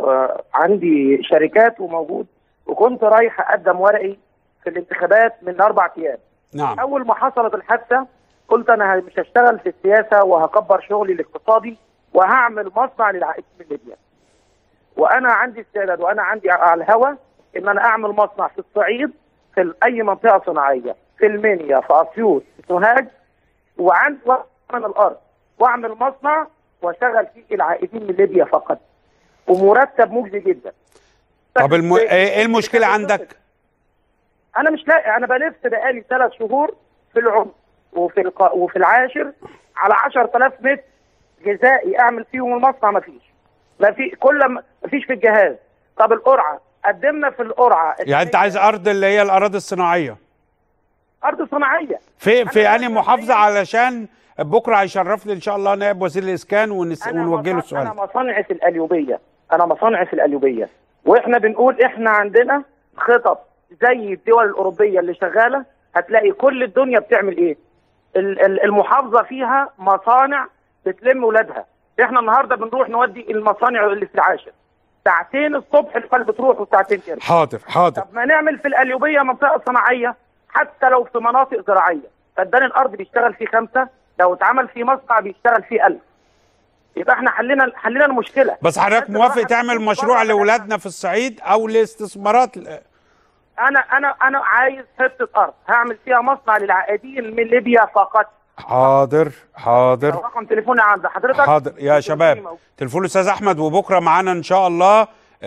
عندي شركات وموجود، وكنت رايح اقدم ورقي في الانتخابات من 4 ايام. نعم. اول ما حصلت الحادثه قلت انا مش هشتغل في السياسه وهكبر شغلي الاقتصادي وهعمل مصنع للعائدين من ليبيا. وانا عندي استعداد وانا عندي على الهوا ان انا اعمل مصنع في الصعيد في اي منطقه صناعيه، في المنيا، في اسيوط، في سوهاج، وعندي من الارض واعمل مصنع واشغل فيه العائدين من ليبيا فقط، ومرتب مجزي جدا. طب ايه المشكله عندك؟ انا مش لاقي، انا بلف بقالي 3 شهور في العمر وفي العاشر على 10,000 متر غذائي اعمل فيهم المصنع، ما فيش في الجهاز. طب القرعه، قدمنا في القرعه يعني انت عايز ارض اللي هي الاراضي الصناعيه؟ ارض صناعيه في انهي محافظه؟ علشان بكره هيشرفني ان شاء الله نائب وزير الاسكان ونوجه له السؤال. انا مصانعي في القليوبيه، واحنا بنقول احنا عندنا خطط زي الدول الاوروبيه اللي شغاله. هتلاقي كل الدنيا بتعمل ايه؟ المحافظه فيها مصانع بتلم ولادها. احنا النهارده بنروح نودي المصانع اللي في العاشر 2 الصبح الفل بتروح وساعتين كده. حاضر. طب ما نعمل في القليوبيه منطقه صناعيه حتى لو في مناطق زراعيه، فدان الارض بيشتغل فيه 5، لو اتعمل فيه مصنع بيشتغل فيه 1000. يبقى احنا حلينا المشكله. بس حضرتك موافق تعمل مشروع لاولادنا في الصعيد او لاستثمارات؟ انا عايز حته ارض هعمل فيها مصنع للعائدين من ليبيا فقط. حاضر. رقم تليفوني عند حضرتك. حاضر يا شباب، تليفون الاستاذ احمد. وبكره معانا ان شاء الله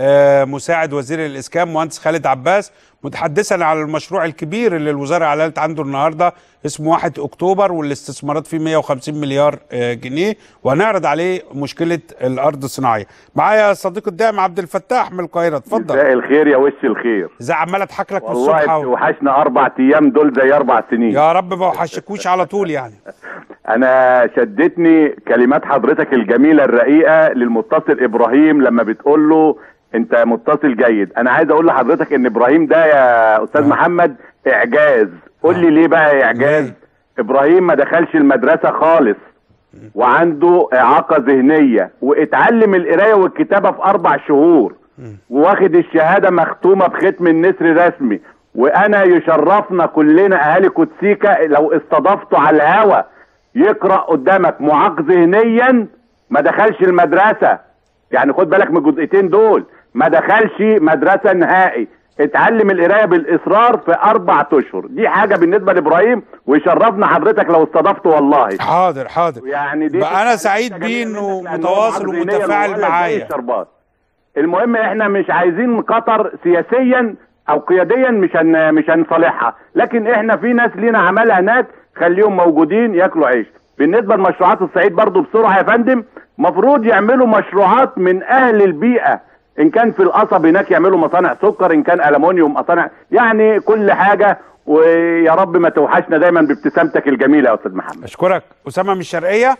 مساعد وزير الاسكان مهندس خالد عباس متحدثا على المشروع الكبير اللي الوزاره اعلنت عنده النهارده، اسمه 1 اكتوبر، والاستثمارات فيه 150 مليار جنيه، وهنعرض عليه مشكله الارض الصناعيه. معايا صديق الدائم عبد الفتاح من القاهره، اتفضل. مساء الخير يا وش الخير. ازاي عمال اضحك لك من الصبح؟ والله بتوحشنا 4 ايام دول زي 4 سنين. يا رب ما وحشكوش على طول يعني. انا شدتني كلمات حضرتك الجميله الرقيقه للمتصل ابراهيم لما بتقول له انت متصل جيد. انا عايز اقول لحضرتك ان ابراهيم ده يا استاذ محمد اعجاز. قول لي ليه بقى اعجاز؟ ابراهيم ما دخلش المدرسه خالص، وعنده اعاقه ذهنيه، واتعلم القرايه والكتابه في 4 شهور، وواخد الشهاده مختومه بختم النسر رسمي. وانا يشرفنا كلنا اهالي كوتسيكا لو استضفته على الهوا يقرا قدامك معاق ذهنيا ما دخلش المدرسه. يعني خد بالك من الجزئيتين دول، ما دخلش مدرسه نهائي، اتعلم القرايه بالاصرار في 4 اشهر. دي حاجه بالنسبه لابراهيم، ويشرفنا حضرتك لو استضفته والله. حاضر. يعني دي بقى انا سعيد بيه انه متواصل ومتفاعل معايا. المهم احنا مش عايزين قطر سياسيا او قياديا، مش هنصالحها، لكن احنا في ناس لينا عمالة هناك خليهم موجودين ياكلوا عيش. بالنسبه لمشروعات الصعيد برضو بسرعه يا فندم، مفروض يعملوا مشروعات من اهل البيئه، ان كان في القصب هناك يعملوا مصانع سكر، ان كان ألمونيوم مصانع، يعني كل حاجه. ويا رب ما توحشنا دايما بابتسامتك الجميله يا استاذ محمد. اشكرك. اسامه من الشرقيه.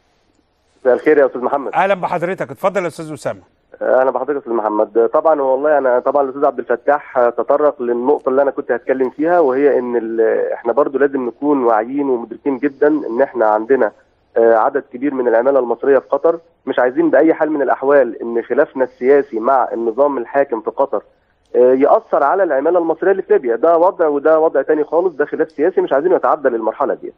مساء الخير يا استاذ محمد. اهلا بحضرتك، اتفضل يا استاذ اسامه. اهلا بحضرتك يا استاذ محمد. طبعا والله انا الاستاذ عبد الفتاح تطرق للنقطه اللي انا كنت هتكلم فيها، وهي ان احنا برضو لازم نكون واعيين ومدركين جدا ان احنا عندنا عدد كبير من العماله المصريه في قطر. مش عايزين باي حال من الاحوال ان خلافنا السياسي مع النظام الحاكم في قطر ياثر على العماله المصريه اللي في ليبيا. ده وضع وده وضع تاني خالص، ده خلاف سياسي مش عايزين يتعدى للمرحله دي.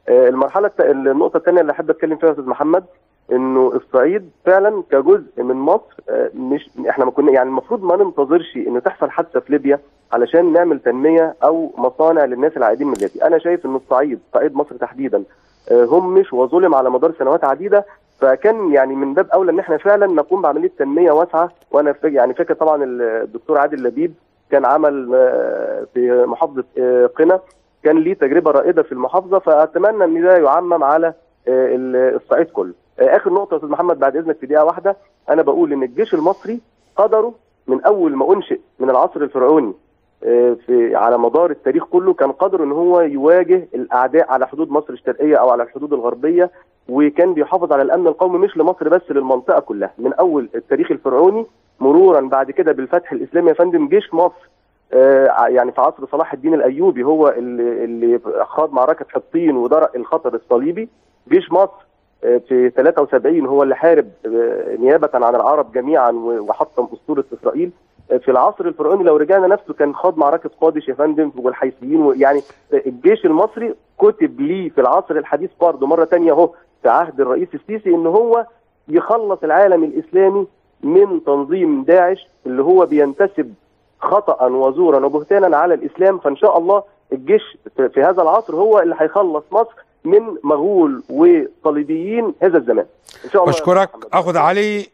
النقطه الثانيه اللي احب اتكلم فيها يا استاذ محمد، انه الصعيد فعلا كجزء من مصر، مش احنا ما كنا يعني المفروض ما ننتظرش ان تحصل حادثه في ليبيا علشان نعمل تنميه او مصانع للناس العائدين من ليبيا. انا شايف ان صعيد مصر تحديدا همش وظلم على مدار سنوات عديده، فكان يعني من باب اولى ان احنا فعلا نقوم بعمليه تنميه واسعه. وانا فاكر طبعا الدكتور عادل لبيب كان عمل في محافظه قنا، كان ليه تجربه رائده في المحافظه، فاتمنى ان ده يعمم على الصعيد كله. اخر نقطه يا استاذ محمد بعد اذنك في دقيقه واحده، انا بقول ان الجيش المصري قدره من اول ما انشئ من العصر الفرعوني في على مدار التاريخ كله كان قادر ان هو يواجه الاعداء على حدود مصر الشرقيه او على الحدود الغربيه، وكان بيحافظ على الامن القومي مش لمصر بس، للمنطقه كلها من اول التاريخ الفرعوني مرورا بعد كده بالفتح الاسلامي. يا فندم جيش مصر يعني في عصر صلاح الدين الايوبي هو اللي خاض معركه حطين ودرأ الخطر الصليبي. جيش مصر في 73 هو اللي حارب نيابه عن العرب جميعا وحطم اسطوره اسرائيل. في العصر الفرعوني لو رجعنا نفسه كان خاض معركه قادش يا فندم والحيثيين، يعني الجيش المصري كتب ليه في العصر الحديث برضه مره ثانيه اهو في عهد الرئيس السيسي ان هو يخلص العالم الاسلامي من تنظيم داعش اللي هو بينتسب خطأ وزورا وبهتانا على الاسلام. فان شاء الله الجيش في هذا العصر هو اللي هيخلص مصر من مغول وصليبيين هذا الزمان ان شاء الله. بشكرك. اخد علي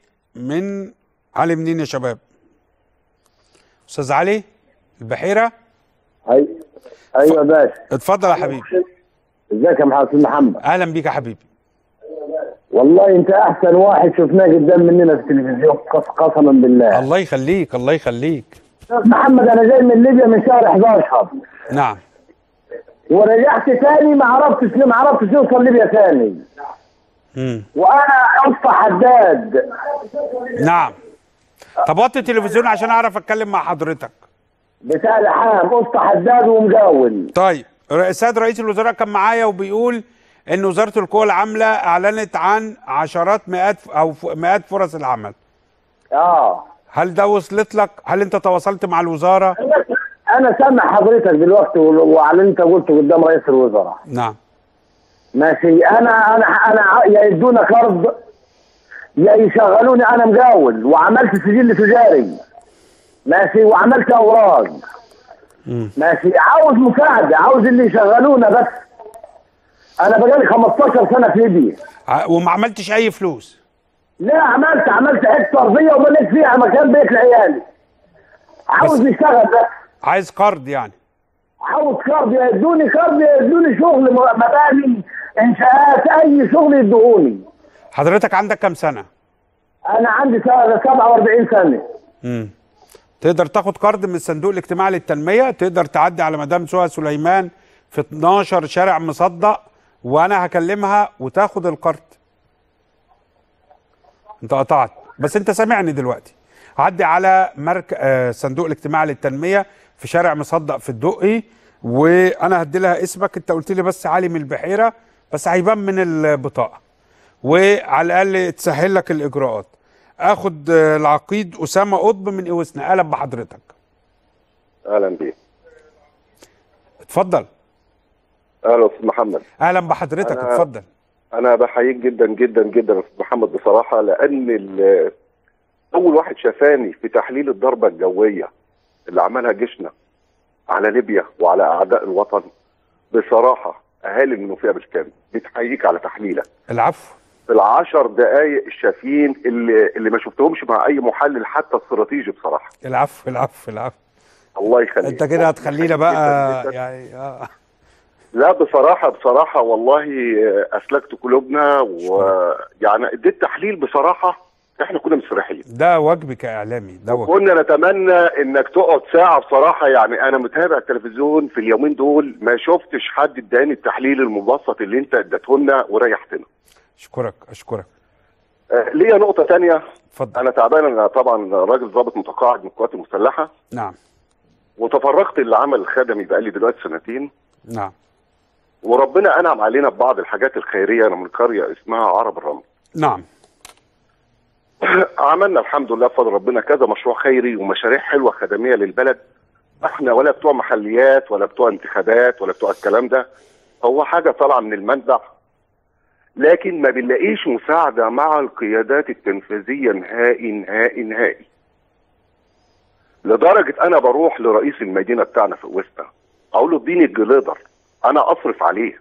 منين يا شباب؟ استاذ علي البحيره. ايوه يا باشا، اتفضل يا حبيبي. ازيك يا محمد؟ اهلا بيك يا حبيبي. والله انت احسن واحد شفناه قدام مننا في التلفزيون قسما بالله. الله يخليك الله يخليك. استاذ محمد انا جاي من ليبيا من شهر 11. نعم. ورجعت تاني ما عرفتش اوصل ليبيا تاني. وانا اسطى حداد. نعم. طب وطي التلفزيون عشان اعرف اتكلم مع حضرتك. بتاع لحام اسطى حداد ومجاول. طيب السيد رئيس الوزراء كان معايا وبيقول ان وزاره القوى العامله اعلنت عن مئات فرص العمل. هل ده وصلت لك؟ هل انت تواصلت مع الوزاره؟ انا سامع حضرتك دلوقتي وعلى انت قلته قدام رئيس الوزراء. نعم. ماشي. انا يا يدونا قرض يا يشغلوني انا مجاول، وعملت سجل تجاري ماشي، وعملت اوراق ماشي. عاوز مساعده، عاوز اللي يشغلونا بس. انا بقالي 15 سنه في ليبيا وما عملتش اي فلوس. لا عملت حته ارضيه وبنيت فيها مكان بيت لعيالي. عاوز يشتغل بس. عايز قرض يعني؟ عاوز قرض، يا يدوني قرض يا يدوني شغل مباني انشاءات، اي شغل يدوني. حضرتك عندك كام سنه؟ انا عندي 47 سنه. تقدر تاخد قرض من الصندوق الاجتماعي للتنميه، تقدر تعدي على مدام سهى سليمان في 12 شارع مصدق وانا هكلمها وتاخد القرض. انت قطعت بس انت سامعني دلوقتي. عدي على صندوق الاجتماعي للتنميه في شارع مصدق في الدقي، وانا هدي لها اسمك. انت قلت لي بس علي من البحيره، بس هيبان من البطاقه، وعلى الاقل تسهل لك الاجراءات. اخد العقيد اسامه قطب من اوسنا. اهلا بحضرتك. اهلا بيك. اتفضل. اهلا استاذ محمد. اهلا بحضرتك. اتفضل. انا بحييك جدا جدا جدا يا استاذ محمد بصراحه، لان اول واحد شافاني في تحليل الضربه الجويه اللي عملها جيشنا على ليبيا وعلى اعداء الوطن بصراحه اهالي المنوفيه بالكامل بتحييك على تحليلك. العفو. في ال10 دقائق الشافيين اللي ما شفتهمش مع اي محلل حتى استراتيجي بصراحه. العفو العفو العفو. الله يخليك. انت كده هتخلينا بقى يعني لا بصراحه والله اسلكت قلوبنا، ويعني اديت تحليل بصراحه احنا كنا مستريحين. ده واجبي كاعلامي، ده واجبي. كنا نتمنى انك تقعد ساعه بصراحه. يعني انا متابع التلفزيون في اليومين دول ما شفتش حد اداني التحليل المبسط اللي انت اديته لنا وريحتنا. اشكرك. ليا نقطه ثانيه. اتفضل. انا تعبان، انا طبعا راجل ضابط متقاعد من القوات المسلحه. نعم. وتفرغت للعمل الخدمي بقالي دلوقتي 2 سنين. نعم. وربنا انعم علينا ببعض الحاجات الخيريه. انا من قريه اسمها عرب الرمل. نعم. عملنا الحمد لله بفضل ربنا كذا مشروع خيري ومشاريع حلوه خدميه للبلد. احنا ولا بتوع محليات ولا بتوع انتخابات ولا بتوع الكلام ده، هو حاجه طالعه من المنبع، لكن ما بنلاقيش مساعده مع القيادات التنفيذيه نهائي. لدرجه انا بروح لرئيس المدينه بتاعنا في اوستا اقول له اديني الجليدر انا اصرف عليه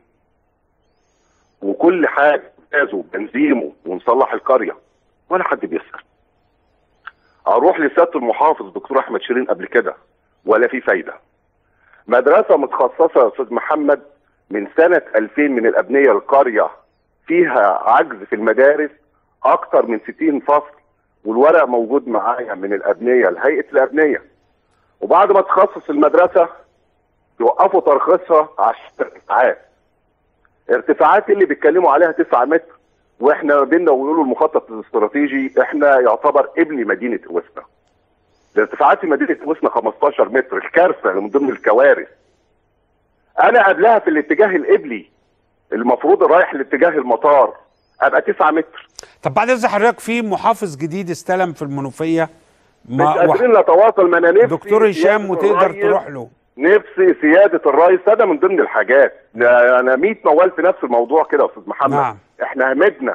وكل حاجه غازه وبنزينه ونصلح القريه، ولا حد بيسال. اروح لسياده المحافظ دكتور احمد شيرين قبل كده ولا في فايده. مدرسه متخصصه يا استاذ محمد من سنه 2000 من الابنيه القريه فيها عجز في المدارس اكتر من 60 فصل، والورق موجود معايا من الابنيه لهيئه الابنيه. وبعد ما تخصص المدرسه يوقفوا ترخيصها عشان ارتفاعات اللي بيتكلموا عليها 9 متر، واحنا بينا ويقولوا المخطط الاستراتيجي احنا يعتبر ابن مدينه وسنا. الارتفاعات في مدينه وسنا 15 متر، الكارثه اللي من ضمن الكوارث. انا قبلها في الاتجاه القبلي المفروض رايح لاتجاه المطار ابقى 9 متر. طب بعد اذن حضرتك في محافظ جديد استلم في المنوفيه مش قادرين نتواصل. ما انا نفسي دكتور هشام وتقدر تروح له. نفسي سياده الرئيس، ده من ضمن الحاجات. انا 100 موال في نفس الموضوع كده يا استاذ محمد. نعم. احنا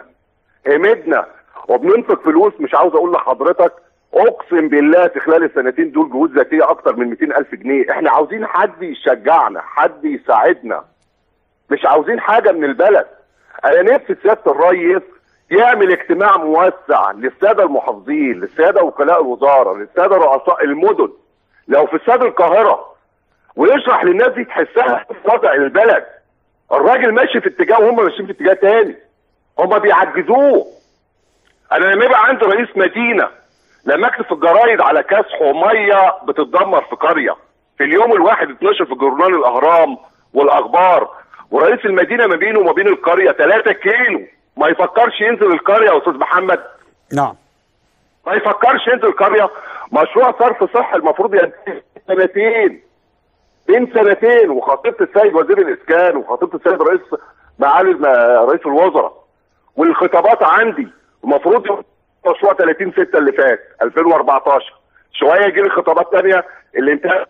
همدنا وبننفق فلوس. مش عاوز اقول لحضرتك اقسم بالله في خلال السنتين دول جهود ذاتيه اكتر من 200,000 جنيه. احنا عاوزين حد يشجعنا، حد يساعدنا، مش عاوزين حاجه من البلد. انا نفسي سياده الرئيس يعمل اجتماع موسع للساده المحافظين، للساده وكلاء الوزاره، للساده رؤساء المدن، لو في استاد القاهره، ويشرح للناس دي تحسها في وضع البلد. الراجل ماشي في اتجاه وهم ماشيين في اتجاه تاني، هم بيعجزوه. انا لما يبقى عندي رئيس مدينه لما اكتب في الجرايد على كاسح وميه بتتدمر في قريه، في اليوم الواحد 12 في جورنال الاهرام والاخبار، ورئيس المدينه ما بينه وما بين القريه 3 كيلو، ما يفكرش ينزل القريه يا استاذ محمد؟ نعم. ما يفكرش ينزل القريه. مشروع صرف صحي المفروض ينتهي بين سنتين، وخطيبه السيد وزير الاسكان وخطيبه السيد معالي رئيس الوزراء، والخطابات عندي المفروض مشروع 30/6 اللي فات 2014، شويه يجي لي خطابات ثانيه اللي انتهت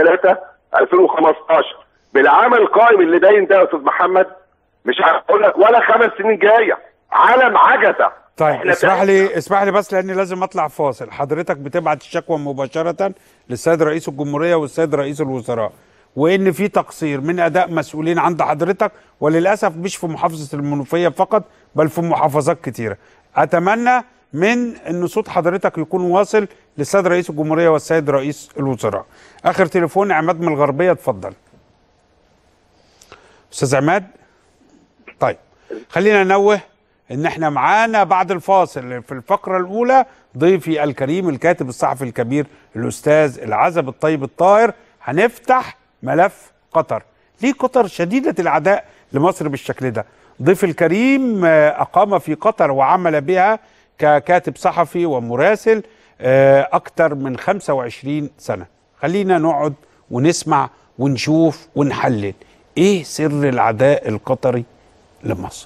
30/3/2015. بالعمل القائم اللي باين ده يا استاذ محمد مش هقول لك ولا 5 سنين جايه، عالم عجزه. طيب اسمح لي بس لاني لازم اطلع فاصل. حضرتك بتبعت الشكوى مباشره للسيد رئيس الجمهوريه والسيد رئيس الوزراء، وان في تقصير من اداء مسؤولين عند حضرتك، وللاسف مش في محافظه المنوفيه فقط بل في محافظات كتيره. اتمنى من ان صوت حضرتك يكون واصل للسيد رئيس الجمهوريه والسيد رئيس الوزراء. اخر تليفون عماد من الغربيه، اتفضل. استاذ عماد. طيب خلينا ننوه ان احنا معانا بعد الفاصل في الفقره الاولى ضيفي الكريم الكاتب الصحفي الكبير الاستاذ العزب الطيب الطاهر. هنفتح ملف قطر. ليه قطر شديده العداء لمصر بالشكل ده؟ ضيف الكريم اقام في قطر وعمل بها ككاتب صحفي ومراسل اكتر من 25 سنه. خلينا نقعد ونسمع ونشوف ونحلل ايه سر العداء القطري لمصر.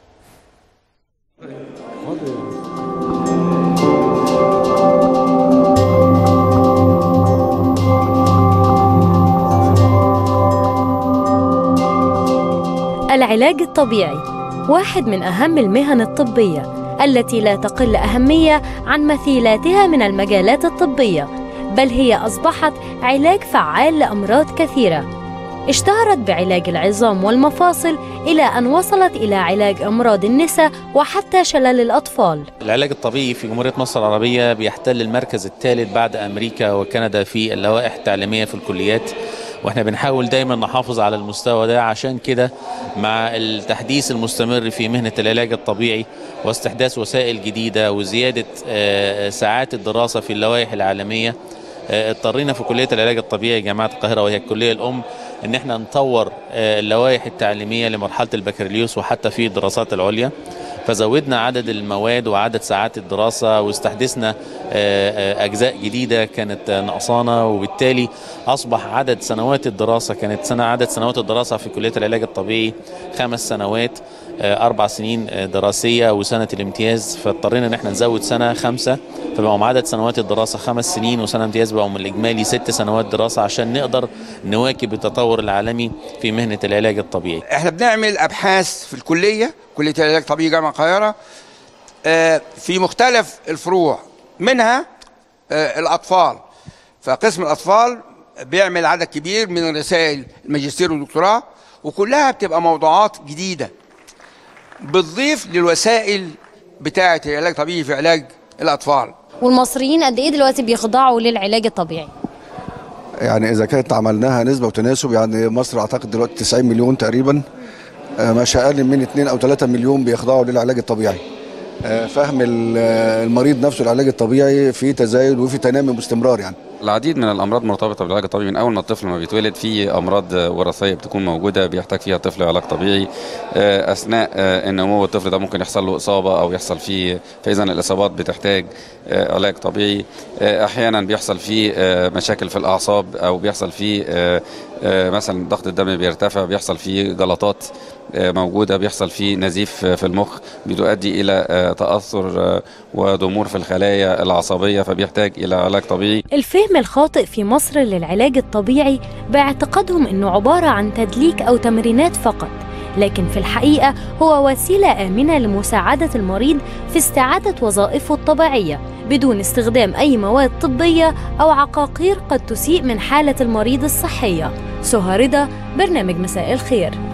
العلاج الطبيعي واحد من أهم المهن الطبية التي لا تقل أهمية عن مثيلاتها من المجالات الطبية، بل هي أصبحت علاج فعال لأمراض كثيرة. اشتهرت بعلاج العظام والمفاصل إلى أن وصلت إلى علاج أمراض النساء وحتى شلل الأطفال. العلاج الطبيعي في جمهورية مصر العربية بيحتل المركز الثالث بعد أمريكا وكندا في اللوائح التعليمية في الكليات، واحنا بنحاول دايما نحافظ على المستوى ده. عشان كده مع التحديث المستمر في مهنة العلاج الطبيعي واستحداث وسائل جديدة وزيادة ساعات الدراسة في اللوائح العالمية، اضطرينا في كلية العلاج الطبيعي جامعة القاهرة وهي الكلية الأم ان احنا نطور اللوائح التعليمية لمرحلة البكالوريوس وحتى في الدراسات العليا، فزودنا عدد المواد وعدد ساعات الدراسة واستحدثنا أجزاء جديدة كانت نقصانة، وبالتالي أصبح عدد سنوات الدراسة عدد سنوات الدراسة في كلية العلاج الطبيعي 5 سنوات، 4 سنين دراسية وسنة الامتياز، فاضطرينا ان احنا نزود سنة 5، فبقوا عدد سنوات الدراسة 5 سنين وسنة امتياز، بقوا من الإجمالي 6 سنوات دراسة عشان نقدر نواكب التطور العالمي في مهنة العلاج الطبيعي. احنا بنعمل أبحاث في الكلية، كلية العلاج الطبيعي جامعة القاهرة، في مختلف الفروع منها الأطفال. فقسم الأطفال بيعمل عدد كبير من رسائل الماجستير والدكتوراه، وكلها بتبقى موضوعات جديدة بتضيف للوسائل بتاعة العلاج الطبيعي في علاج الأطفال. والمصريين قد إيه دلوقتي بيخضعوا للعلاج الطبيعي؟ يعني إذا كانت عملناها نسبة وتناسب، يعني مصر أعتقد دلوقتي 90 مليون تقريبا، مش أقل من 2 أو 3 مليون بيخضعوا للعلاج الطبيعي. فهم المريض نفسه العلاج الطبيعي في تزايد وفي تنامي باستمرار يعني. العديد من الامراض مرتبطه بالعلاج الطبيعي. من اول ما الطفل ما بيتولد في امراض وراثيه بتكون موجوده بيحتاج فيها الطفل علاج طبيعي. اثناء النمو الطفل ده ممكن يحصل له اصابه او يحصل فيه، فاذا الاصابات بتحتاج علاج طبيعي. احيانا بيحصل فيه مشاكل في الاعصاب، او بيحصل فيه مثلا ضغط الدم بيرتفع، بيحصل فيه جلطات موجوده، بيحصل فيه نزيف في المخ بتؤدي الى تاثر وضمور في الخلايا العصبيه، فبيحتاج الى علاج طبيعي. الفهم الخاطئ في مصر للعلاج الطبيعي باعتقادهم انه عباره عن تدليك او تمرينات فقط، لكن في الحقيقه هو وسيله امنه لمساعده المريض في استعاده وظائفه الطبيعيه بدون استخدام اي مواد طبيه او عقاقير قد تسيء من حاله المريض الصحيه. سهى رضا، برنامج مساء الخير.